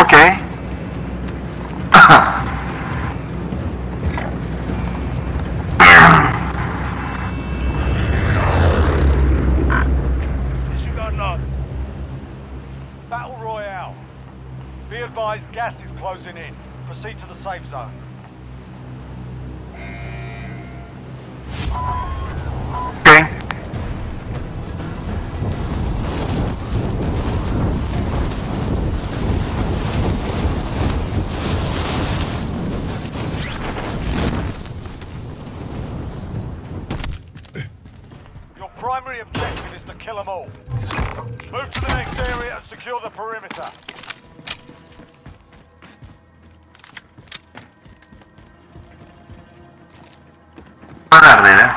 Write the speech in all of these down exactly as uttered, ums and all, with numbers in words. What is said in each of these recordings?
Okay. Battle Royale. Be advised, gas is closing in. Proceed to the safe zone. Okay. Your primary objective is to kill them all. Move to the next area and secure the perimeter. Guardare.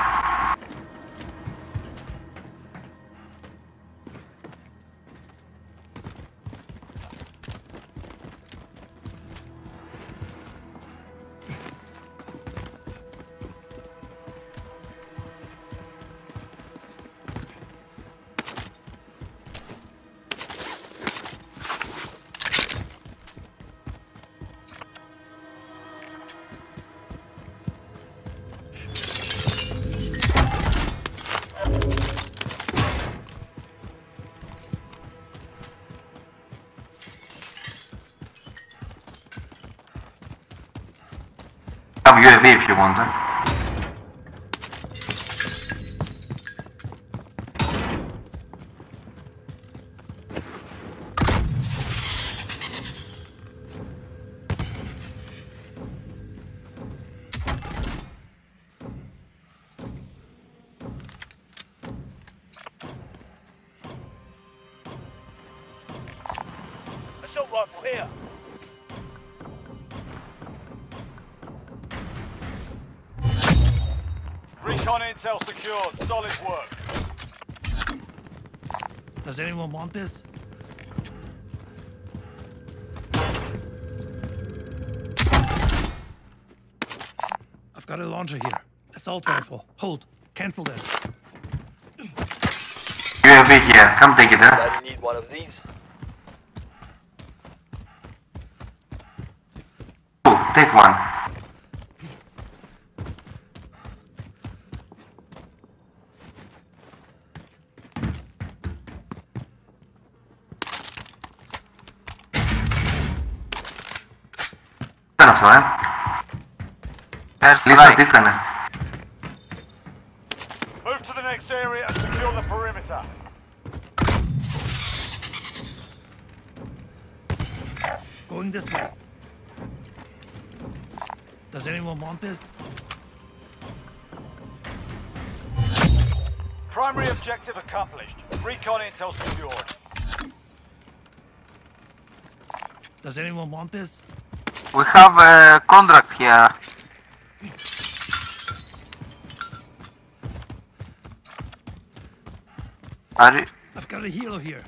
Have U A V if you want it. Assault rifle here. Recon intel secured. Solid work. Does anyone want this? I've got a launcher here. Assault rifle. Hold. Cancel that. U A V here. Come take it, huh? I need one of these. Oh, take one. Ήταν αυτό, ε. Λίστα τι ήτανε. Move to the next area and secure the perimeter. Going this way. Does anyone want this? Primary objective accomplished. Recon intel secured. Does anyone want this? We have a contract here. Are you... I've got a healer here.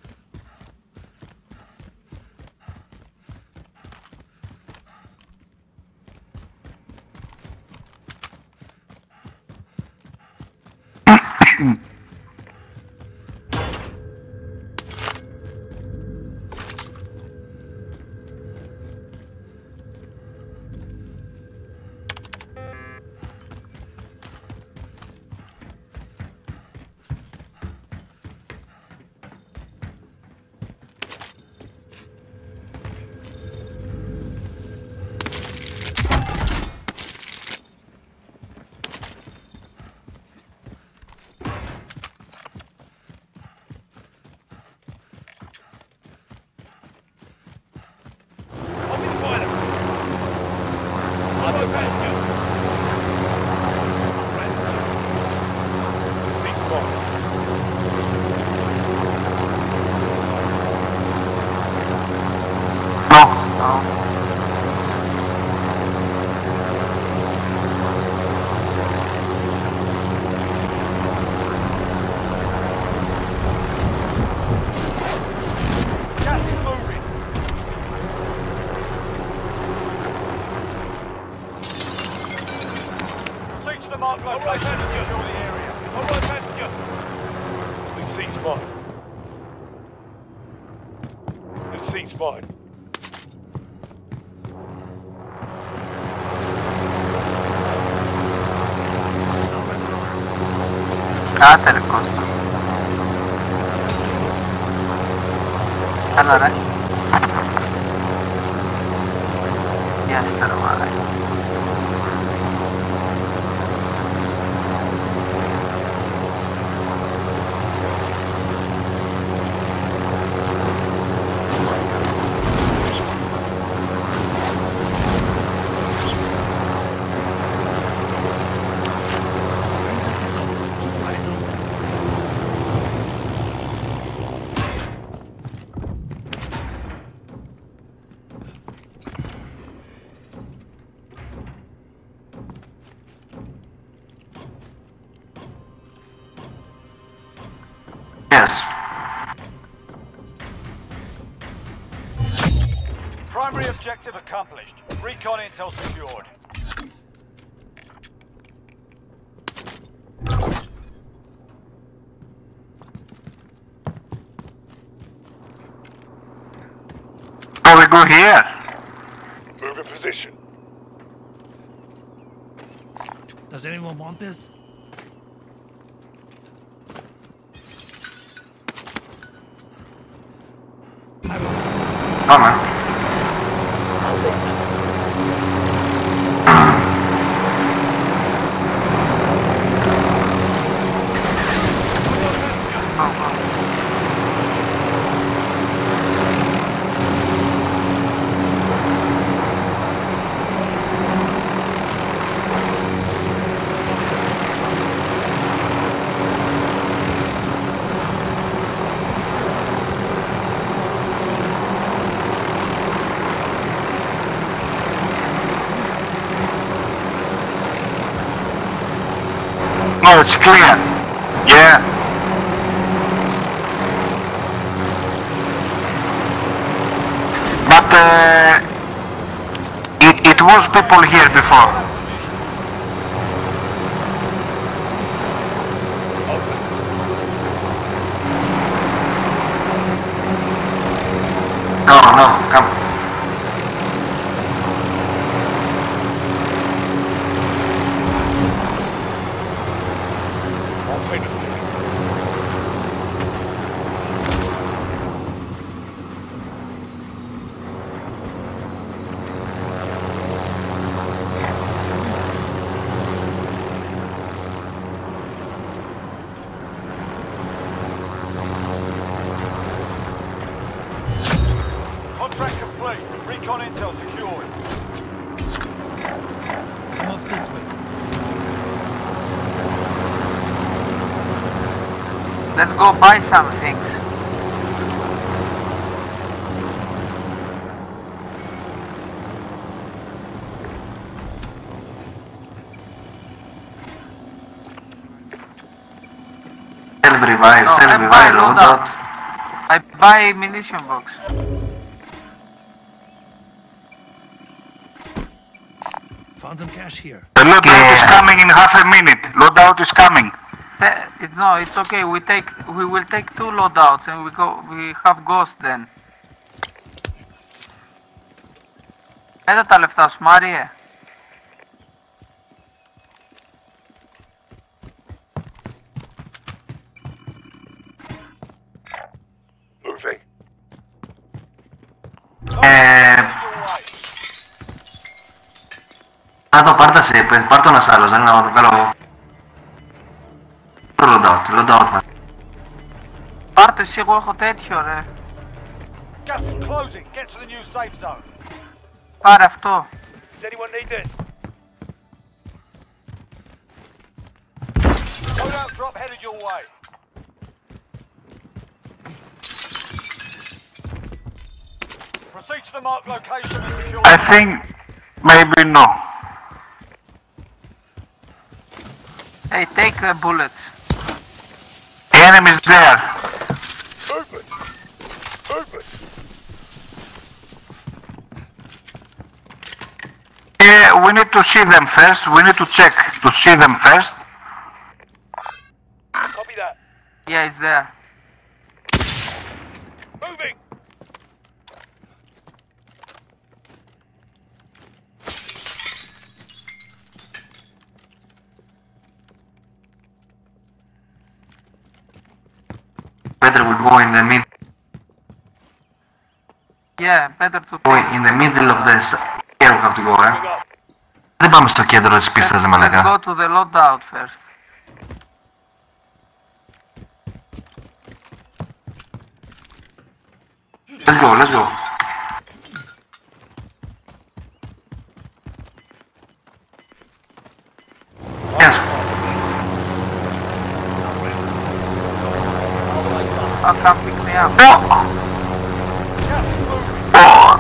Mark location. Secure the area. All right, passenger. New seat spot. New seat spot. Κάτε ρε Κώστα. Έλα ρε. Γεια σας ρε μαλάκα. Yes. Primary objective accomplished. Recon intel secured. So we go here. Move in position. Does anyone want this? Come on. No, it's clear. Yeah. But uh, it, it was people here before. No, no, come. Contract complete. Recon intel secured. Come off this way. Let's go buy some things. Self revive, No, self I revive, buy loadout. loadout. I buy munition box. Found some cash here. The loadout Yeah. is coming in half a minute. Loadout is coming. Te- It's no, it's okay. We take, we will take two loadouts and we go. We have ghost then. Πέτα τα λεφτά σου, Μάριε. Moving. Ε, να το πάρ' τα σε, πάρ' το ένας άλλος, δεν είναι να το κάνω. Το loadout, loadout. Πάρτε εσύ, εγώ έχω τέτοιο ρε. Gas is closing. Get to the new safe zone. Πάρε αυτό. Does anyone need this? Loadout drop headed your way. Proceed to the marked location and secure. I think maybe no. Hey, take the bullets. Enemies there. Movement. Movement. Yeah, we need to see them first. We need to check to see them first. Copy that. Yeah, it's there. Moving. Better we go in the mid. Yeah, better to Go take in the middle of this. Here we have to go, eh. Moving up. Δεν πάμε στο κέντρο της πίστας, δε Let's μαλακά. go to the loadout first. Let's go, let's go. Yes. Oh, come pick me up. No! Oh!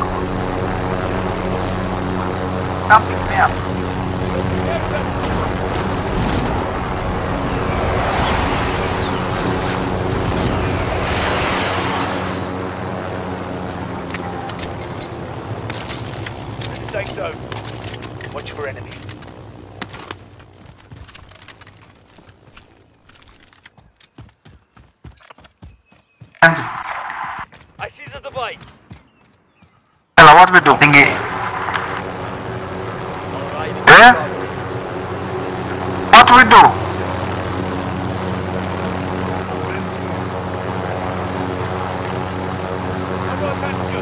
Come pick me up. Safe zone. Watch for enemies. And, I see the device. Ella, what we do? Thingy. Alright. Eh? What we do? Hello, passenger.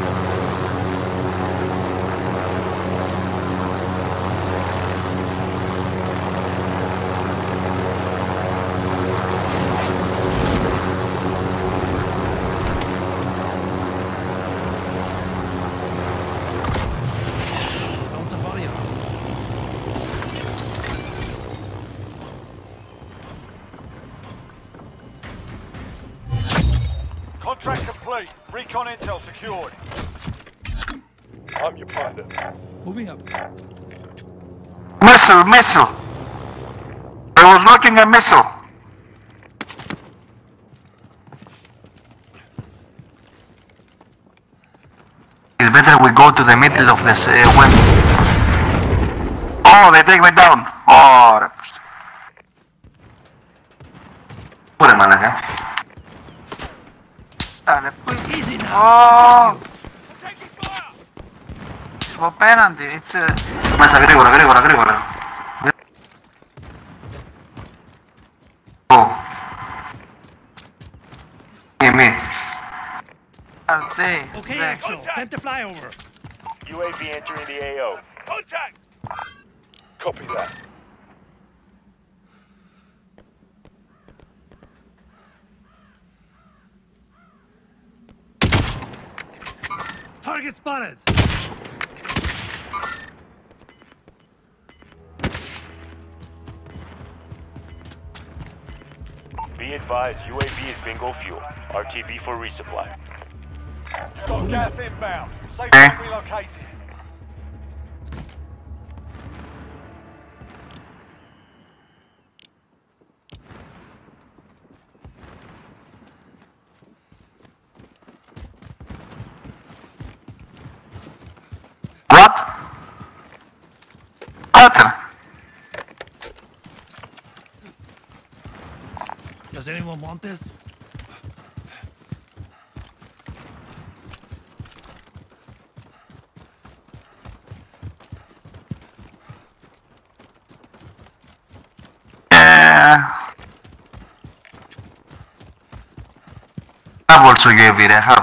Found somebody up. Contract complete. Recon intel secured. I'm your pilot. Moving up. Missile, missile. I was looking a missile. It's better we go to the middle of this uh, wind. Oh, they take me down. Oh, ρε πούστη. Πού ρε μαλάκα. Dale, pui. Easy now. Oh! Από απέναντι, it's a... Μέσα γρήγορα, γρήγορα, γρήγορα. Oh. Me, me. Are they? Okay, there? actual. Send the flyover. U A V entering the A O. Contact! Copy that. Target spotted. Be advised, U A V is bingo fuel. R T B for resupply. You've got gas inbound. Safe Okay. zone relocated. What? Arthur. Does anyone want this? Yeah. I've also gave it a help.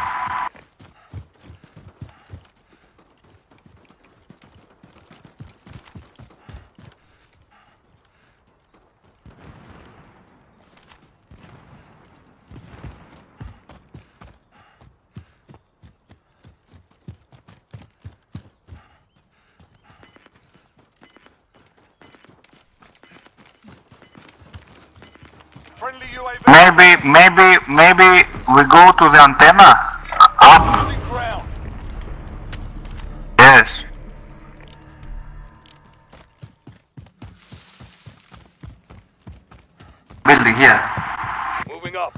Friendly U A V. Maybe, maybe, maybe we go to the antenna. Up. Losing ground. Yes. Building here. Moving up.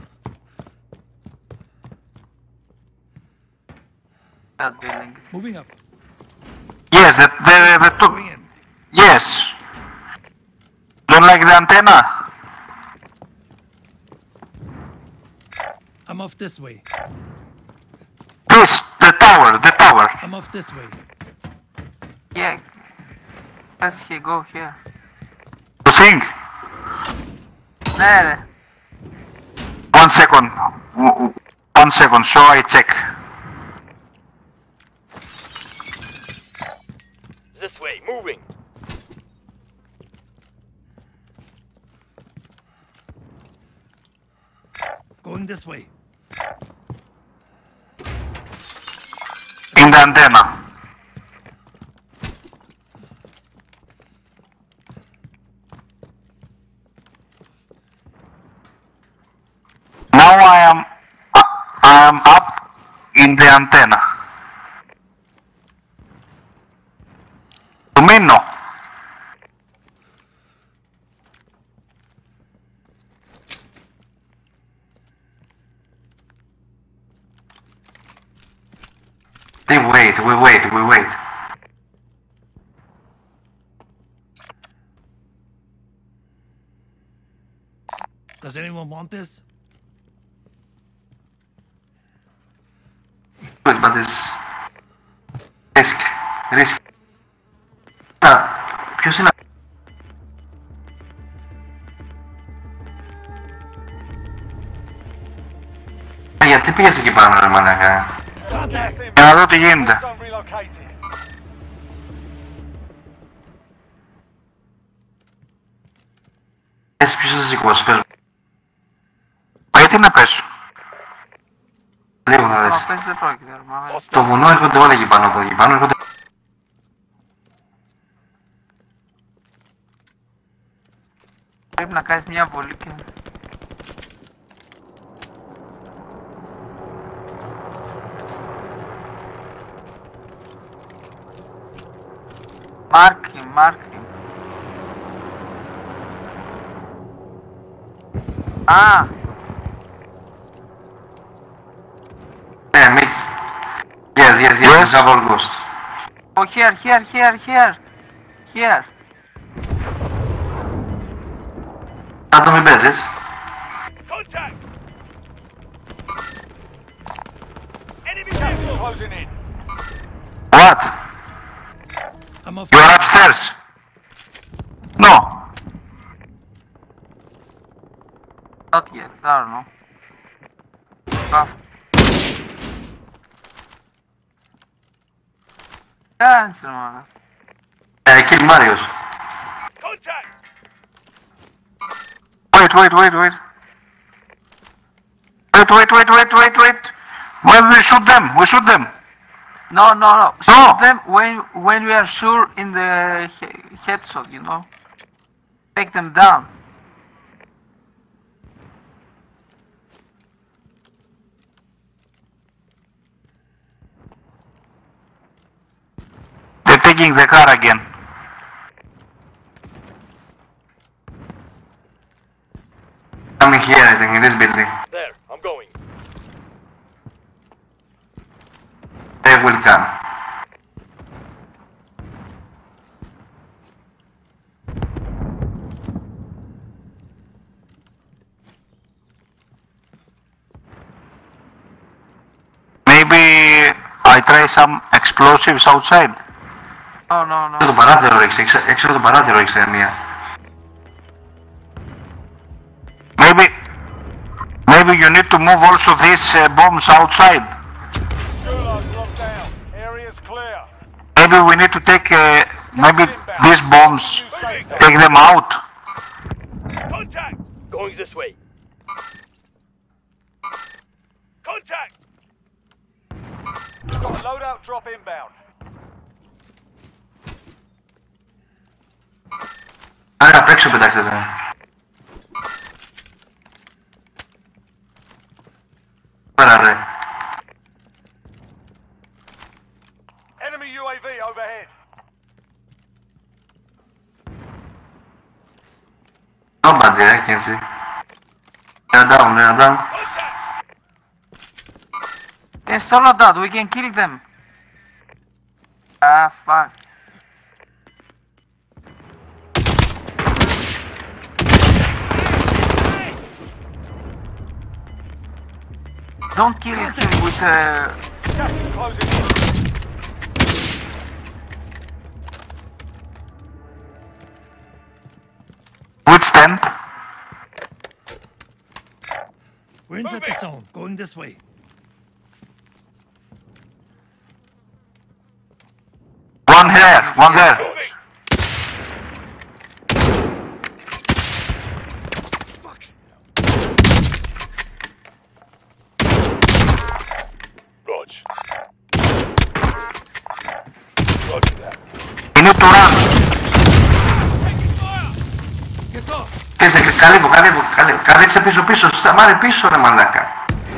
That building. Moving up. Yes, the the, the two. Going in. Yes. Don't like the antenna. I'm off this way. This, the tower, the tower. I'm off this way. Yeah. Let's he go here. You think? Ναι, ρε. One One second. One second, so I check. This way, moving. Going this way. In the antenna. Now I am I am up in the antenna. Domino. We wait, we wait, we wait. Does anyone want this? Good, but it's risk, risk. Ah, ποιος είναι? Γιατί πήγες εκεί πάνω, ρε μαλάκα? Για να δω τι γίνεται. Zone relocated. Εσύ ποιος θα σηκώσει, πες μου. Γιατί να πέσω. Λίγο να δεις. No, πες δεν πρόκειται. αρμά. Το βουνό έρχονται όλα εκεί πάνω από εκεί πάνω. Έρχονται... Πρέπει να κάνεις μια βολή και... Mark him, mark him. Ah! Yeah, mate. Yes, yes, yes, yes. Double ghost. Oh, here, here, here, here. Here. Να το μην παίζεις. Contact! Enemy Gas is vehicle! closing in. What? I'm off. You are upstairs? No. Not yet, I don't know. Ah. Cancel, man. Uh, kill Marius. Contact! Wait, wait, wait, wait. Wait, wait, wait, wait, wait, wait. When we shoot them, we shoot them. No, no, no. Shoot No. them when when we are sure in the he headshot, you know. Take them down. They're taking the car again. Coming here, I think, in this building. There, I'm going. They will come. Maybe I try some explosives outside. No, no, no. Έξω το παράθυρο ρίξε, έξω, έξω το παράθυρο ρίξε μία. Maybe, maybe you need to move also these uh, bombs outside. Gula's locked down. Area's clear. Maybe we need to take, uh, maybe these bombs, take them out. Contact! Going this way. Contact! Got a loadout drop inbound. Άρα απ' έξω πετάξτε τα. Πέρα ρε. Enemy U A V overhead. Nobody, I can see. They're down, they're down. Install that, we can kill them. Ah, fuck. Don't kill him with uh, Gas is closing in. Which tent? We're We're inside the zone. Going this way. One here, one there. Moving. Fuck. Roger. Roger that. You need to run. Get off. Κοίταξε, καλύβω, καλύβω, καλύβω. Καλύψε πίσω, πίσω. Σταμάρε πίσω, ρε μαλάκα.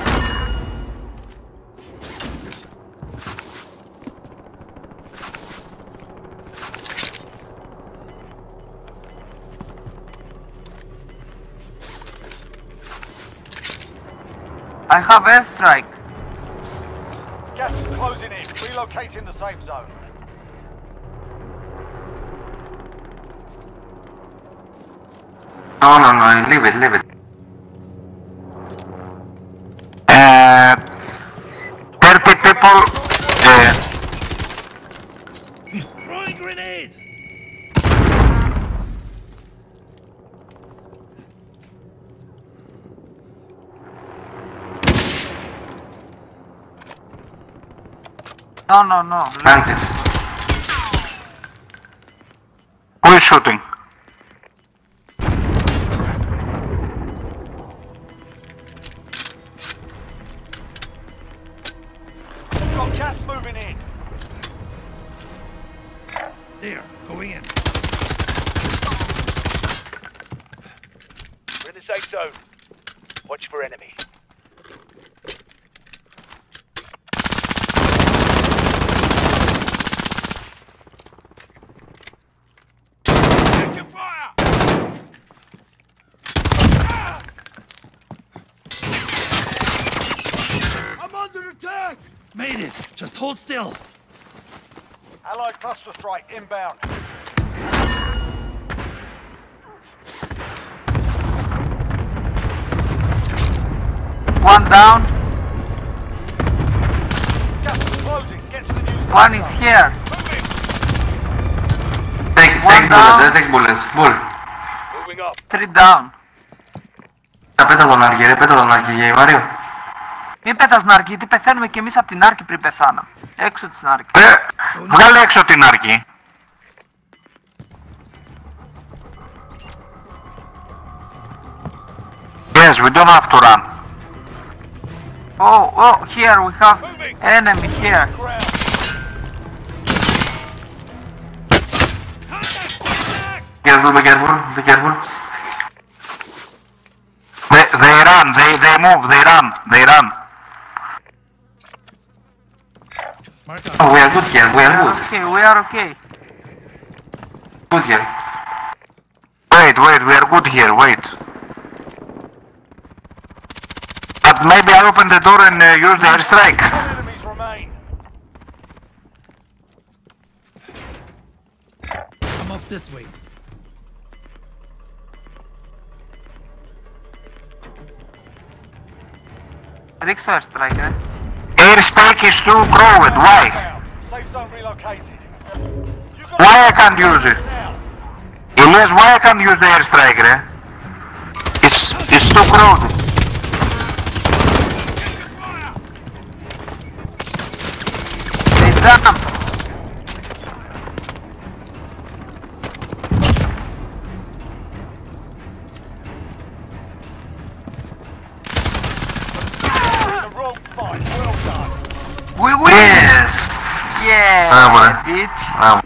I have airstrike. Gas is closing in. Relocating the safe zone. No, no, no, leave it, leave it. Uh, thirty people. Uh, Throwing grenade. No, no, no. Mantis. Who is shooting? Got gas moving in. There. Going in. We're in the safe zone. Watch for enemy. Taking fire. I'm under attack. Made it. Just hold still. Allied cluster strike inbound. One down. Gas is closing. Get to the news. One is here. Take, One take down. bullets, take bullets. Bull. Moving up. Three down. Τα πέτα τον Άρκη, ρε, πέτα τον Άρκη, Μάριο. Μην πέτας Νάρκη, γιατί πεθαίνουμε κι εμείς από την Άρκη πριν πεθάναμε. Έξω της Νάρκη. Ρε, βγάλε έξω την Άρκη. Yes, we don't have to run. Oh, oh, here we have enemy here. Ground. Careful, be careful, be careful. They, they run, they, they move, they run, they run. Mark Oh, out. we are good here, we are We are good. okay, we are okay. Good here. Wait, wait, we are good here, wait. But maybe I open the door and uh, use the airstrike. Ten enemies remain. Come off this way. Ρίξ το airstrike, ρε. Airstrike is too crowded, why? Inbound. Safe zone relocated. You got Why I can't use it? now. Elias, why I can't use the airstrike, eh? It's, it's too crowded. They jump. The wrong fight. Well done. We win! Yes! Yeah, Ah, bueno. bitch. Vamos.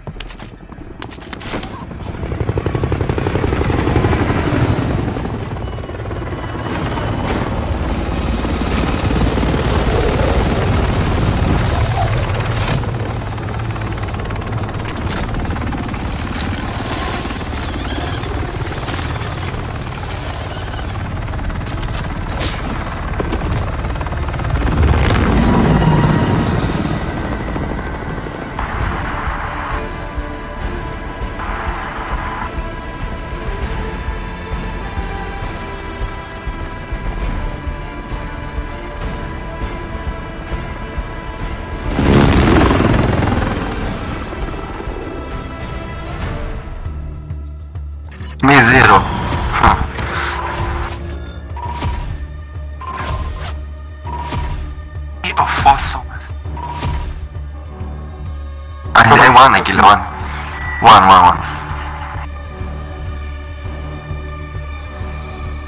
Me zero. Huh. το φως μας. I won, I killed one. One, one, one.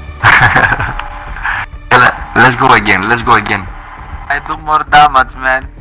Let's go again, let's go again. I do more damage, man.